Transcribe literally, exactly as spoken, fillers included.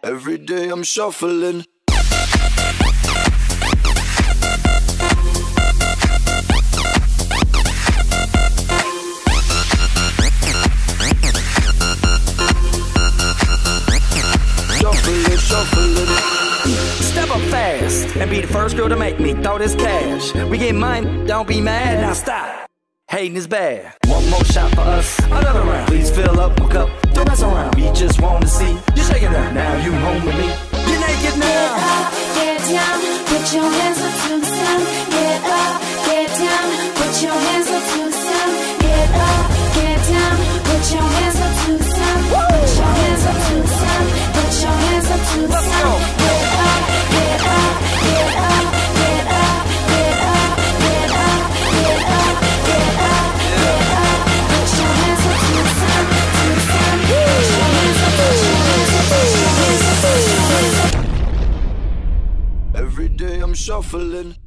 Every day I'm shuffling. Shuffling, shuffling. Step up fast and be the first girl to make me throw this cash. We get mine, don't be mad, now stop. Hating is bad. One more shot for us, another round. Please fill up my cup, don't mess around. We just wanna see you shaking that. Now you home with me. You're naked now. Get up, get down, put your hands up to the sun. Get up, get down, put your hands up to the sun. Get up, get down, put your hands up to the sun. Put your hands up to the sun. Put your hands up to the sun. Get up, get up, get up, get up, get up, get up, get up, get up, get up. Put your hands up to the sun, to the sun. Put your hands up, put your hands up, put your hands up, put your hands up. Every day I'm shuffling.